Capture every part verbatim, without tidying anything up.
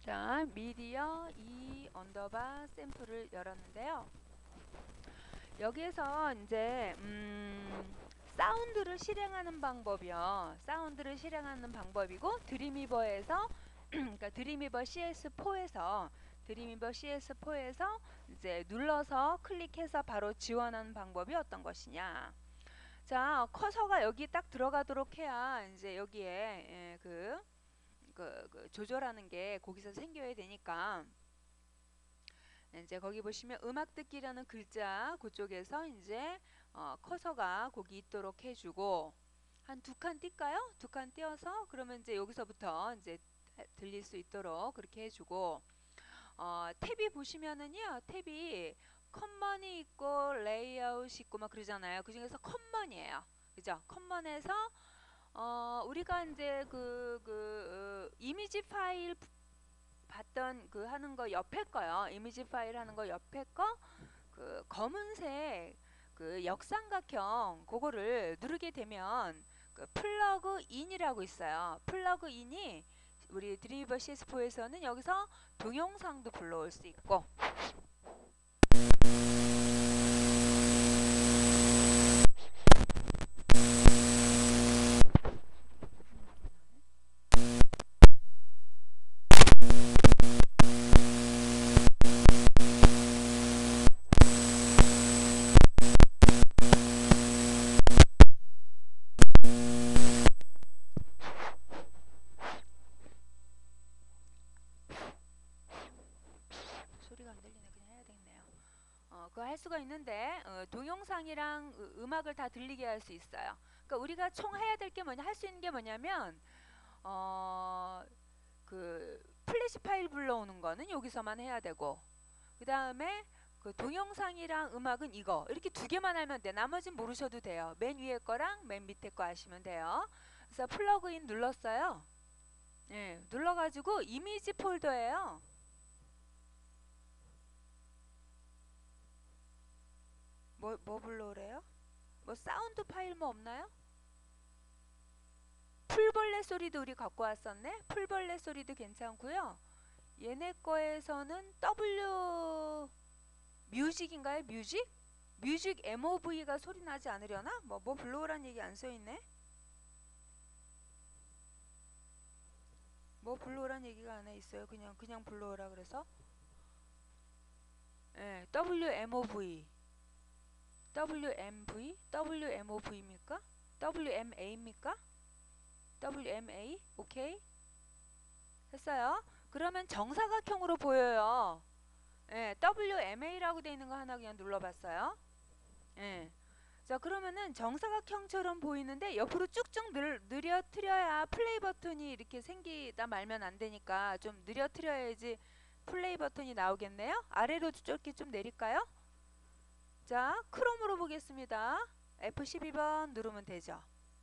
자, 미디어 이 언더바 샘플을 열었는데요. 여기에서 이제 음, 사운드를 실행하는 방법이요. 사운드를 실행하는 방법이고 드림위버에서 그러니까 드림위버 씨에스포에서 드림위버 씨에스포에서 이제 눌러서 클릭해서 바로 지원하는 방법이 어떤 것이냐. 자, 커서가 여기 딱 들어가도록 해야 이제 여기에 예, 그, 그, 그 조절하는 게 거기서 생겨야 되니까. 이제 거기 보시면 음악 듣기라는 글자 그쪽에서 이제 어, 커서가 거기 있도록 해주고 한 두 칸 띄까요? 두 칸 띄어서 그러면 이제 여기서부터 이제 들릴 수 있도록 그렇게 해주고 어, 탭이 보시면은요 탭이 컴먼이 있고 레이아웃이 있고 막 그러잖아요. 그 중에서 컴먼이에요. 그죠? 컴먼에서 어, 우리가 이제 그, 그 어, 이미지 파일 봤던 그 하는 거 옆에 거요. 이미지 파일 하는 거 옆에 거 그 검은색 그 역삼각형 그거를 누르게 되면 그 플러그 인이라고 있어요. 플러그 인이 우리 드림위버 씨에스포에서는 여기서 동영상도 불러올 수 있고 소리가 안 들리네. 그냥 해야 되겠네요. 어, 그거 할 수가 있는데 어, 동영상이랑 으, 음악을 다 들리게 할 수 있어요. 그러니까 우리가 총 해야 될 게 뭐냐 할 수 있는 게 뭐냐면 어, 그 플래시 파일 불러오는 거는 여기서만 해야 되고 그 다음에 그 동영상이랑 음악은 이거 이렇게 두 개만 알면 돼. 나머지는 모르셔도 돼요. 맨 위에 거랑 맨 밑에 거 하시면 돼요. 그래서 플러그인 눌렀어요. 예, 눌러가지고 이미지 폴더예요. 뭐, 뭐 불러오래요? 뭐 사운드 파일 뭐 없나요? 풀벌레 소리도 우리 갖고 왔었네. 풀벌레 소리도 괜찮고요. 얘네 거에서는 W 뮤직인가요? 뮤직? 뮤직 엠오브이가 소리 나지 않으려나? 뭐, 뭐 불러오란 얘기 안 써있네? 뭐 불러오란 얘기가 안에 있어요. 그냥 그냥 불러오라 그래서 예, 더블유엠오브이 더블유엠브이? 더블유엠오브이입니까? 더블유엠에이입니까? 더블유엠에이? 오케이 했어요. 그러면 정사각형으로 보여요. 예, 더블유엠에이라고 돼 있는 거 하나 그냥 눌러봤어요. 예. 자, 그러면은 정사각형처럼 보이는데 옆으로 쭉쭉 늘, 느려트려야 플레이 버튼이 이렇게 생기다 말면 안 되니까 좀 느려트려야지 플레이 버튼이 나오겠네요. 아래로 이렇게 좀 내릴까요? 자, 크롬으로 보겠습니다. 에프 십이 번 누르면 되죠.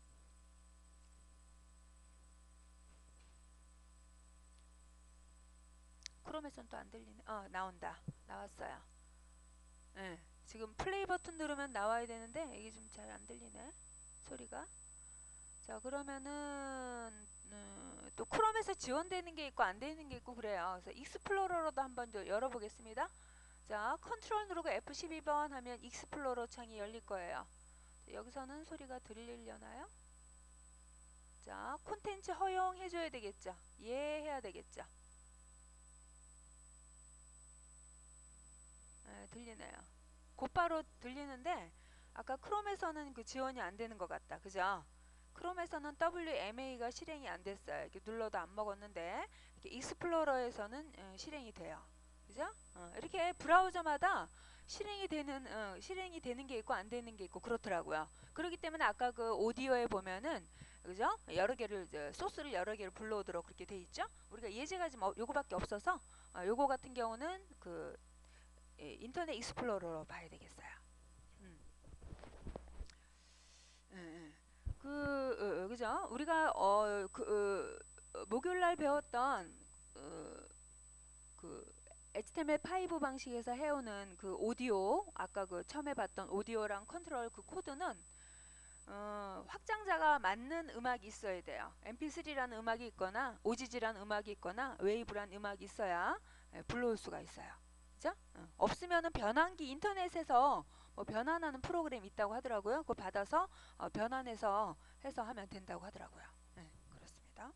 크롬에선 또 안 들리네. 어, 나온다. 나왔어요. 예. 지금 플레이 버튼 누르면 나와야 되는데 이게 좀 잘 안 들리네. 소리가. 자, 그러면은 음, 또 크롬에서 지원되는 게 있고 안 되는 게 있고 그래요. 그래서 익스플로러로도 한번 열어보겠습니다. 자, 컨트롤 누르고 에프 십이 번 하면 익스플로러 창이 열릴 거예요. 여기서는 소리가 들리려나요? 자, 콘텐츠 허용해줘야 되겠죠. 예, 해야 되겠죠. 네, 들리네요. 곧바로 들리는데 아까 크롬에서는 그 지원이 안 되는 것 같다. 그죠? 크롬에서는 더블유엠에이가 실행이 안 됐어요. 이렇게 눌러도 안 먹었는데 이렇게 익스플로러에서는 어, 실행이 돼요. 그죠? 어, 이렇게 브라우저마다 실행이 되는 어, 실행이 되는 게 있고 안 되는 게 있고 그렇더라고요. 그렇기 때문에 아까 그 오디오에 보면은 그죠? 여러 개를 이제 소스를 여러 개를 불러오도록 그렇게 돼 있죠. 우리가 예제가 지금 어, 요거밖에 없어서 어, 요거 같은 경우는 그 예, 인터넷 익스플로러로 봐야 되겠어요. 음. 예, 예. 그 어, 어, 그죠? 우리가 어, 그 어, 목요일 날 배웠던 어, 그 에이치티엠엘 오 방식에서 해오는 그 오디오 아까 그 처음에 봤던 오디오랑 컨트롤 그 코드는 어, 확장자가 맞는 음악이 있어야 돼요. 엠피쓰리라는 음악이 있거나 오지지라는 음악이 있거나 웨이브라는 음악이 있어야 예, 불러올 수가 있어요. 그죠? 어, 없으면은 변환기 인터넷에서 뭐 변환하는 프로그램이 있다고 하더라고요. 그거 받아서 어, 변환해서 해서 하면 된다고 하더라고요. 네, 그렇습니다.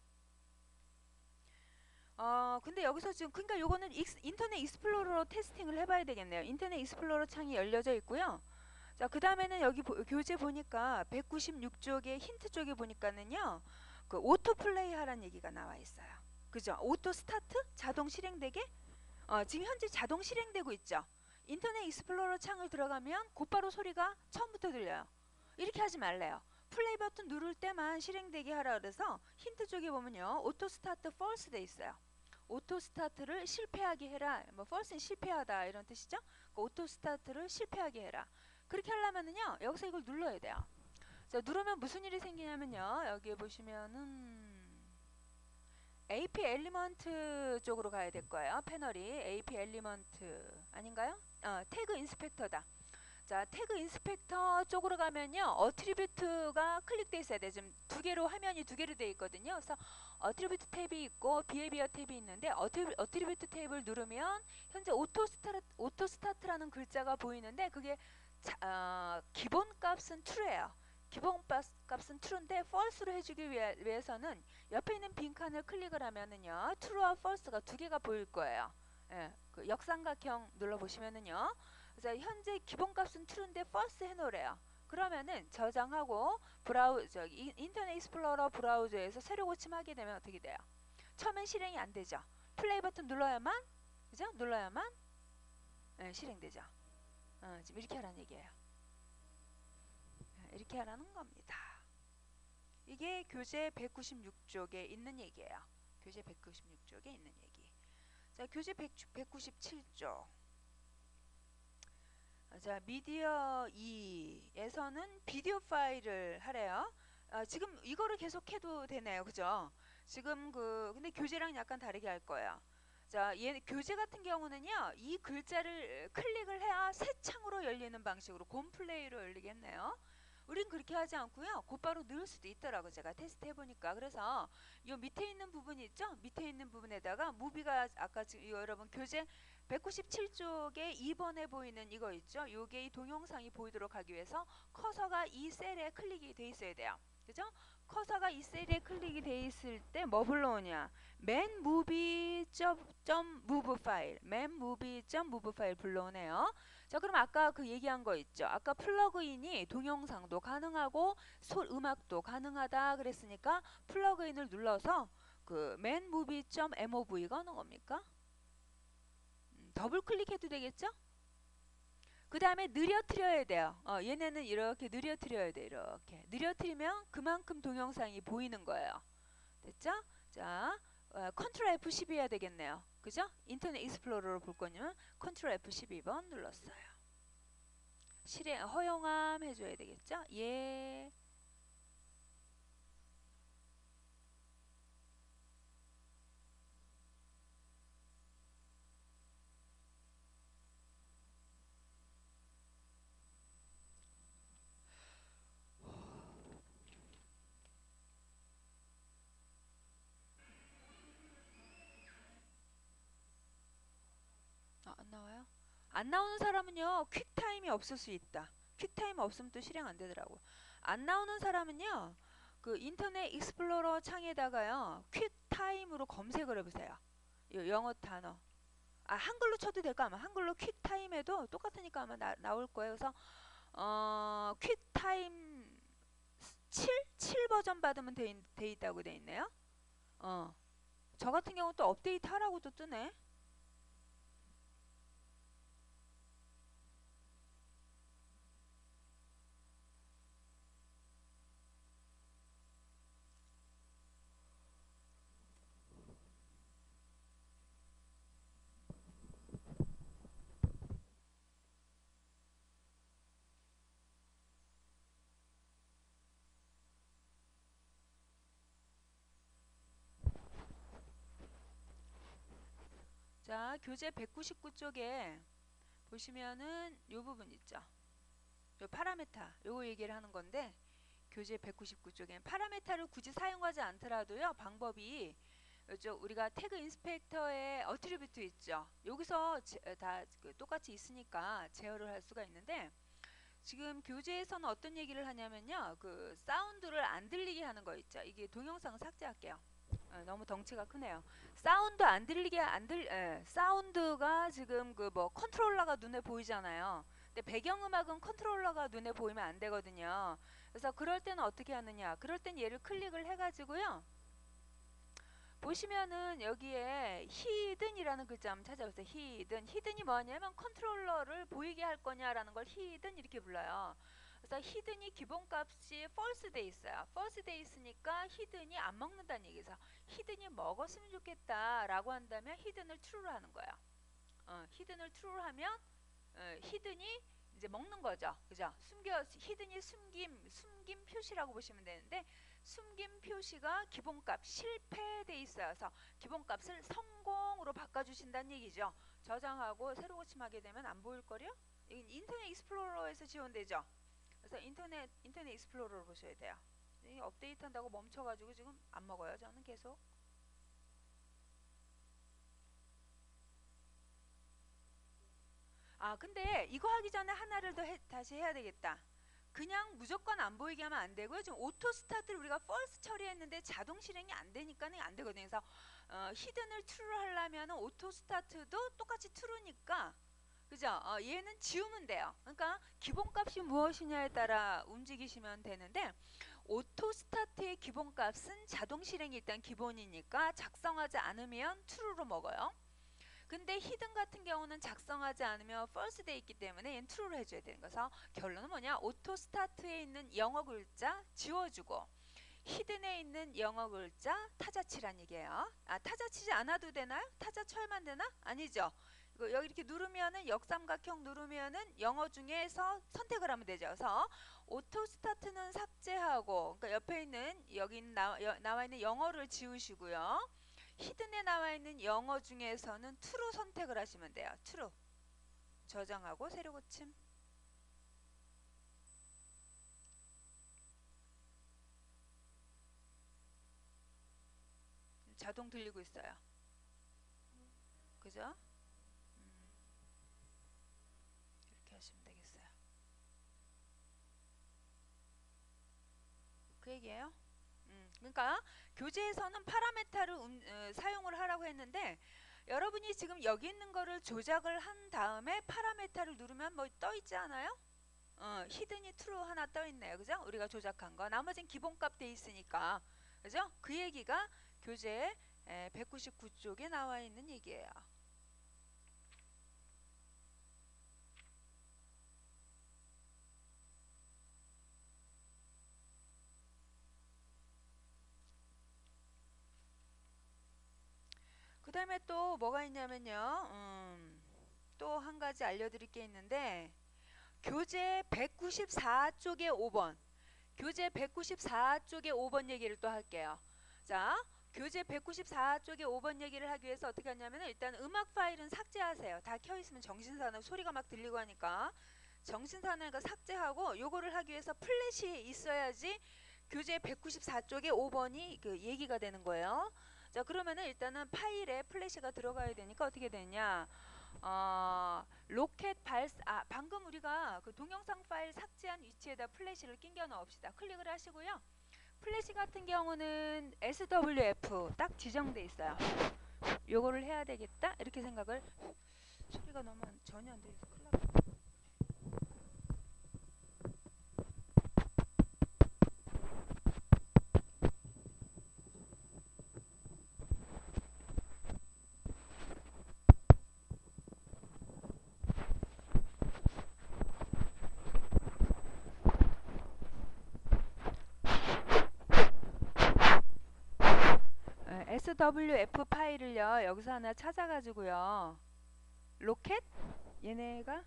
어 근데 여기서 지금 그러니까 요거는 익스, 인터넷 익스플로러 테스팅을 해봐야 되겠네요. 인터넷 익스플로러 창이 열려져 있고요. 자, 그 다음에는 여기 보, 교재 보니까 백구십육 쪽에 힌트 쪽에 보니까는요, 그 오토 플레이 하라는 얘기가 나와 있어요. 그죠? 오토 스타트? 자동 실행되게? 어, 지금 현재 자동 실행되고 있죠? 인터넷 익스플로러 창을 들어가면 곧바로 소리가 처음부터 들려요. 이렇게 하지 말래요. 플레이 버튼 누를 때만 실행되게 하라 그래서 힌트 쪽에 보면요, 오토 스타트 false 돼 있어요. 오토 스타트를 실패하게 해라. 뭐 false는 실패하다 이런 뜻이죠? 그 오토 스타트를 실패하게 해라. 그렇게 하려면은요, 여기서 이걸 눌러야 돼요. 자, 누르면 무슨 일이 생기냐면요, 여기에 보시면은 에이피 엘리먼트 쪽으로 가야 될 거예요. 패널이 에이피 엘리먼트 아닌가요? 어, 태그 인스펙터다. 자, 태그 인스펙터 쪽으로 가면요, 어트리뷰트가 클릭돼 있어야 돼. 지금 두 개로 화면이 두 개로 돼 있거든요. 그래서 어트리뷰트 탭이 있고 비헤비어 탭이 있는데 어트리뷰, 어트리뷰트 탭을 누르면 현재 오토 스타트 오토 스타트라는 글자가 보이는데 그게 자, 어, 기본 값은 true예요. 기본 값은 true인데 false로 해주기 위해, 위해서는 옆에 있는 빈칸을 클릭을 하면은요, true와 false가 두 개가 보일 거예요. 예, 그 역삼각형 눌러보시면은요. 그래서 현재 기본값은 true인데 false 해놓으래요. 그러면은 저장하고 브라우 저기 인터넷 익스플로러 브라우저에서 새로 고침하게 되면 어떻게 돼요? 처음엔 실행이 안 되죠. 플레이 버튼 눌러야만, 그죠? 눌러야만 네, 실행되죠. 어, 지금 이렇게 하라는 얘기예요. 이렇게 하라는 겁니다. 이게 교재 백구십육 쪽에 있는 얘기예요. 교재 백구십육 쪽에 있는 얘기. 자, 교재 백구십칠 쪽. 자, 미디어 이에서는 비디오 파일을 하래요. 아, 지금 이거를 계속 해도 되네요. 그죠? 지금 그 근데 교재랑 약간 다르게 할 거예요. 자, 얘 교재 같은 경우는요, 이 글자를 클릭을 해야 새 창으로 열리는 방식으로 곰플레이로 열리겠네요. 우린 그렇게 하지 않고요, 곧바로 넣을 수도 있더라고. 제가 테스트 해보니까. 그래서 이 밑에 있는 부분 있죠? 밑에 있는 부분에다가 무비가 아까 지금 여러분 교재 백구십칠 쪽에 이 번에 보이는 이거 있죠? 요게 이 동영상이 보이도록 하기 위해서 커서가 이 셀에 클릭이 돼 있어야 돼요. 그죠? 커서가 이 셀에 클릭이 돼 있을 때 뭐 불러오냐? manmovie.move 파일, manmovie.move 파일 불러오네요. 자, 그럼 아까 그 얘기한 거 있죠? 아까 플러그인이 동영상도 가능하고 소, 음악도 가능하다 그랬으니까 플러그인을 눌러서 그 manmovie.mov가 하는 겁니까? 더블 클릭해도 되겠죠? 그 다음에 느려뜨려야 돼요. 어, 얘네는 이렇게 느려뜨려야 돼. 이렇게 느려뜨리면 그만큼 동영상이 보이는 거예요. 됐죠? 자, 어, 컨트롤 에프 십이 해야 되겠네요. 그죠? 인터넷 익스플로러로 볼 거면 컨트롤 에프 십이 번 눌렀어요. 실행 허용함 해줘야 되겠죠? 예. 아, 안 나와요? 안 나오는 사람은요, 퀵타임이 없을 수 있다. 퀵타임 없으면 또 실행 안 되더라고. 안 나오는 사람은요, 그 인터넷 익스플로러 창에다가요, 퀵타임으로 검색을 해보세요. 영어 단어. 아, 한글로 쳐도 될까? 아마 한글로 퀵타임에도 똑같으니까 아마 나, 나올 거예요. 그래서 어, 퀵타임 칠? 칠 버전 받으면 돼, 돼 있다고 돼 있네요. 어, 저 같은 경우 또 업데이트 하라고도 뜨네. 자, 교재 백구십구 쪽에 보시면은 요 부분 있죠. 요 파라메타 요거 얘기를 하는 건데 교재 백구십구 쪽엔 파라메타를 굳이 사용하지 않더라도요. 방법이 이쪽 우리가 태그 인스펙터에 어트리뷰트 있죠. 여기서 제, 다 그 똑같이 있으니까 제어를 할 수가 있는데 지금 교재에서는 어떤 얘기를 하냐면요. 그 사운드를 안 들리게 하는 거 있죠. 이게 동영상 삭제할게요. 어, 너무 덩치가 크네요. 사운드 안 들리게 안 들, 예, 사운드가 지금 그 뭐 컨트롤러가 눈에 보이잖아요. 근데 배경음악은 컨트롤러가 눈에 보이면 안 되거든요. 그래서 그럴 때는 어떻게 하느냐? 그럴 땐 얘를 클릭을 해가지고요. 보시면은 여기에 히든이라는 글자 한번 찾아보세요. 히든. 히든이 뭐냐면 컨트롤러를 보이게 할 거냐라는 걸 히든 이렇게 불러요. 그래서 히든이 기본값이 false 돼 있어요. false 돼 있으니까 히든이 안 먹는다는 얘기죠. 히든이 먹었으면 좋겠다라고 한다면 히든을 true로 하는 거예요. 어, 히든을 true로 하면 어, 히든이 이제 먹는 거죠. 그죠? 숨겨 히든이 숨김 숨김 표시라고 보시면 되는데 숨김 표시가 기본값 실패돼 있어요. 그래서 기본값을 성공으로 바꿔주신다는 얘기죠. 저장하고 새로 고침하게 되면 안 보일 거요? 인터넷 익스플로러에서 지원되죠. 그래서 인터넷 인터넷 익스플로러를 보셔야 돼요. 업데이트한다고 멈춰가지고 지금 안 먹어요. 저는 계속. 아 근데 이거 하기 전에 하나를 더 해, 다시 해야 되겠다. 그냥 무조건 안 보이게 하면 안 되고요. 지금 오토 스타트를 우리가 false 처리했는데 자동 실행이 안 되니까는 안 되거든요. 그래서 어, 히든을 true로 하려면 오토 스타트도 똑같이 true니까 그죠? 어, 얘는 지우면 돼요. 그러니까 기본값이 무엇이냐에 따라 움직이시면 되는데 오토 스타트의 기본값은 자동 실행이 일단 기본이니까 작성하지 않으면 true로 먹어요. 근데 히든 같은 경우는 작성하지 않으면 false 돼 있기 때문에 얘는 true로 해줘야 되는 거서 결론은 뭐냐? 오토 스타트에 있는 영어 글자 지워주고 히든에 있는 영어 글자 타자치란 얘기예요. 아 타자 치지 않아도 되나요? 타자 쳐야만 되나? 아니죠. 이거 여기 이렇게 누르면은 역삼각형 누르면은 영어 중에서 선택을 하면 되죠. 그래서 오토 스타트는 삭제하고 그러니까 옆에 있는 여기 나, 여, 나와 있는 영어를 지우시고요. 히든에 나와 있는 영어 중에서는 true 선택을 하시면 돼요. true. 저장하고 새로 고침. 자동 들리고 있어요. 그죠? 음, 이렇게 하시면 되겠어요. 그 얘기예요. 음, 그러니까 교재에서는 파라메타를 음, 어, 사용을 하라고 했는데 여러분이 지금 여기 있는 거를 조작을 한 다음에 파라메타를 누르면 뭐 떠 있지 않아요? 어, 히든이 true 하나 떠 있네요. 그죠? 우리가 조작한 거. 나머지는 기본값 돼 있으니까. 그죠? 그 얘기가 교재 백구십구 쪽에 나와 있는 얘기예요. 그 다음에 또 뭐가 있냐면요. 음, 또 한 가지 알려드릴 게 있는데 교재 백구십사 쪽에 오 번 교재 백구십사 쪽에 오 번 얘기를 또 할게요. 자, 교재 백구십사 쪽에 오 번 얘기를 하기 위해서 어떻게 하냐면 일단 음악 파일은 삭제하세요. 다 켜있으면 정신사나워 소리가 막 들리고 하니까 정신사나워가 삭제하고 요거를 하기 위해서 플래시 있어야지 교재 백구십사 쪽에 오 번이 그 얘기가 되는 거예요. 자 그러면은 일단은 파일에 플래시가 들어가야 되니까 어떻게 되냐 어, 로켓 발사 아 방금 우리가 그 동영상 파일 삭제한 위치에다 플래시를 끼겨 넣읍시다. 클릭을 하시고요. 플래시 같은 경우는 에스 더블유 에프 딱 지정돼 있어요. 요거를 해야 되겠다 이렇게 생각을 소리가 너무 전혀 안 들려서 큰일 났다. 에스 더블유 에프 파일을요 여기서 하나 찾아가지고요 로켓 얘네가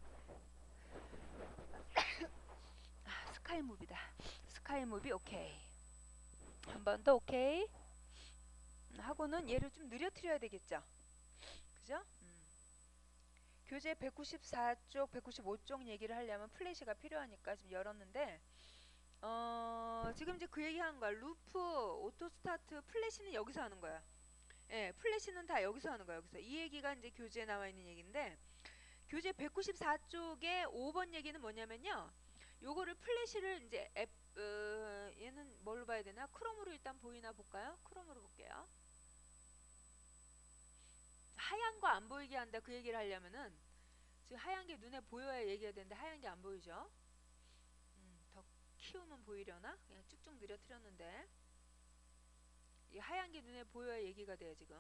아, 스카이 무비다. 스카이 무비 오케이. 한 번 더 오케이. 하고는 얘를 좀 느려뜨려야 되겠죠. 그죠? 음. 교재 백구십사 쪽, 백구십오 쪽 얘기를 하려면 플래시가 필요하니까 지금 열었는데 어, 지금 이제 그 얘기하는 거야. 루프, 오토 스타트, 플래시는 여기서 하는 거야. 예, 플래시는 다 여기서 하는 거야. 여기서 이 얘기가 이제 교재에 나와 있는 얘기인데, 교재 백구십사 쪽에 오 번 얘기는 뭐냐면요. 요거를 플래시를 이제 앱, 어, 얘는 뭘로 봐야 되나? 크롬으로 일단 보이나 볼까요? 크롬으로 볼게요. 하얀 거 안 보이게 한다 그 얘기를 하려면은 지금 하얀 게 눈에 보여야 얘기가 되는데 하얀 게 안 보이죠? 음, 더 키우면 보이려나? 그냥 쭉쭉 늘어뜨렸는데 이 하얀 게 눈에 보여야 얘기가 돼요 지금.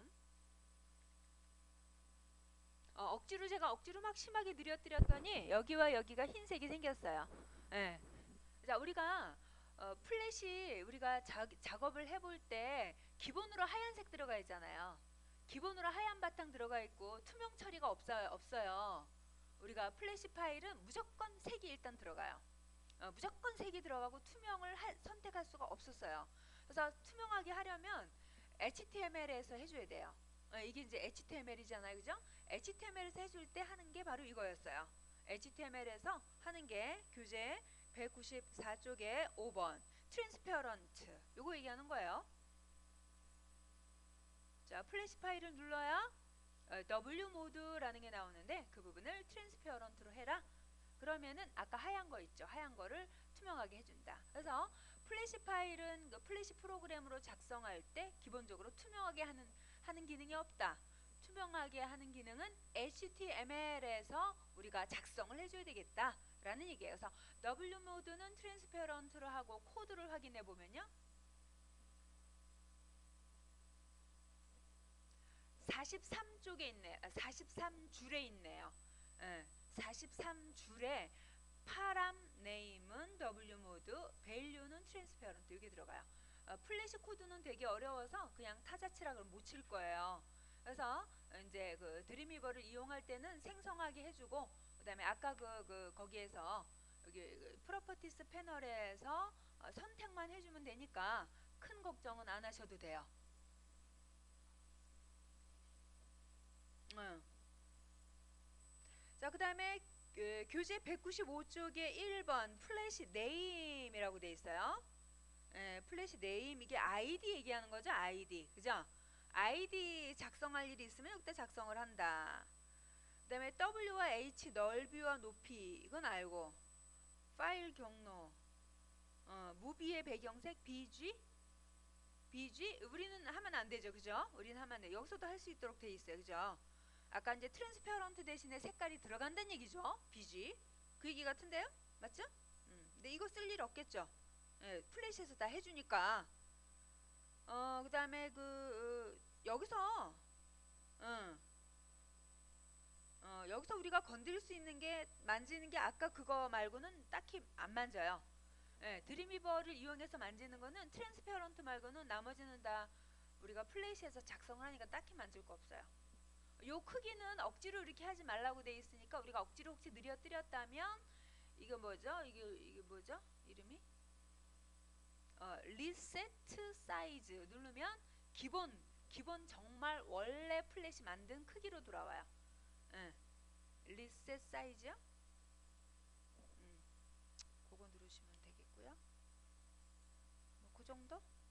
어, 억지로 제가 억지로 막 심하게 늘어뜨렸더니 여기와 여기가 흰색이 생겼어요. 예. 자, 우리가 어, 플래시 우리가 자, 작업을 해볼 때 기본으로 하얀색 들어가 있잖아요. 기본으로 하얀 바탕 들어가 있고 투명 처리가 없어요. 없어요. 우리가 플래시 파일은 무조건 색이 일단 들어가요. 어, 무조건 색이 들어가고 투명을 하, 선택할 수가 없었어요. 그래서 투명하게 하려면 에이치티엠엘에서 해줘야 돼요. 어, 이게 이제 에이치티엠엘이잖아요, 그죠? 에이치티엠엘에서 해줄 때 하는 게 바로 이거였어요. 에이치티엠엘에서 하는 게 교재 백구십사 쪽에 오 번 트랜스페어런트 요거 얘기하는 거예요. 자, 플래시 파일을 눌러야 어, W 모드라는 게 나오는데 그 부분을 트랜스페어런트로 해라. 그러면은 아까 하얀 거 있죠. 하얀 거를 투명하게 해준다. 그래서 플래시 파일은 그 플래시 프로그램으로 작성할 때 기본적으로 투명하게 하는 하는 기능이 없다. 투명하게 하는 기능은 에이치티엠엘에서 우리가 작성을 해줘야 되겠다라는 얘기예요. 그래서 W 모드는 트랜스페어런트로 하고 코드를 확인해 보면요. 사십삼 쪽에 있네. 아, 사십삼 줄에 있네요. 예, 사십삼 줄에 파람 네임은 W 모드, 밸류는 트랜스페어런트 이게 들어가요. 어, 플래시 코드는 되게 어려워서 그냥 타자치락을 못 칠 거예요. 그래서 이제 그 드림위버를 이용할 때는 생성하게 해주고 그다음에 아까 그, 그 거기에서 여기 그 프로퍼티스 패널에서 어, 선택만 해주면 되니까 큰 걱정은 안 하셔도 돼요. 응. 자, 그 다음에 그 교재 백구십오 쪽에 일 번 플래시 네임이라고 돼 있어요. 예, 플래시 네임 이게 아이디 얘기하는 거죠. 아이디. 그죠? 아이디 작성할 일이 있으면 여기다 작성을 한다. 그 다음에 W와 H 넓이와 높이 이건 알고 파일 경로 어, 무비의 배경색 비지 비지 우리는 하면 안 되죠. 그죠? 우리는 하면 안 돼. 여기서도 할 수 있도록 돼 있어요. 그죠? 아까 이제 트랜스페어런트 대신에 색깔이 들어간다는 얘기죠. 비지 그 얘기 같은데요? 맞죠? 음, 근데 이거 쓸 일 없겠죠. 예, 플래시에서 다 해주니까. 어, 그 다음에 그 어, 여기서 응, 어, 여기서 우리가 건드릴 수 있는 게 만지는 게 아까 그거 말고는 딱히 안 만져요. 예, 드림위버를 이용해서 만지는 거는 트랜스페어런트 말고는 나머지는 다 우리가 플래시에서 작성을 하니까 딱히 만질 거 없어요. 요 크기는 억지로 이렇게 하지 말라고 돼 있으니까 우리가 억지로 혹시 느려뜨렸다면 이거 뭐죠? 이게 이게 뭐죠? 이름이? 어, 리세트 사이즈 누르면 기본 기본 정말 원래 플래시 만든 크기로 돌아와요. 예. 리셋 사이즈요? 음, 그거 누르시면 되겠고요. 뭐 그 정도?